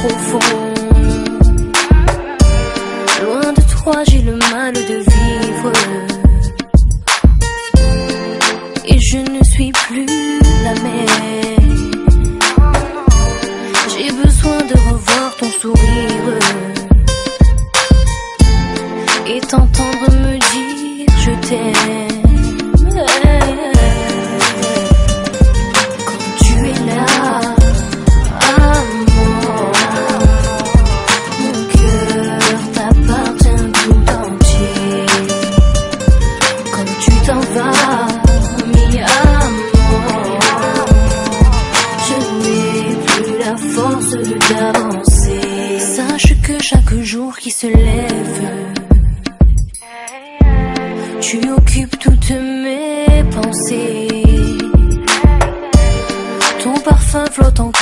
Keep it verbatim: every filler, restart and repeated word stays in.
profond. Loin de toi, j'ai le mal de vivre. Et je ne suis plus la même. J'ai besoin de revoir ton sourire et t'entendre me dire je t'aime. Quand tu es là, amour, mon cœur t'appartient tout entier. Quand tu t'en vas, mi amour, je n'ai plus la force d'avancer. Sache que chaque jour qui se lève, tu occupes toutes mes pensées. Ton parfum flotte en